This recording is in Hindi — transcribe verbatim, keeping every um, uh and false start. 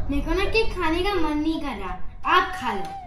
मेरे को ना केक खाने का मन नहीं कर रहा, आप खा लो।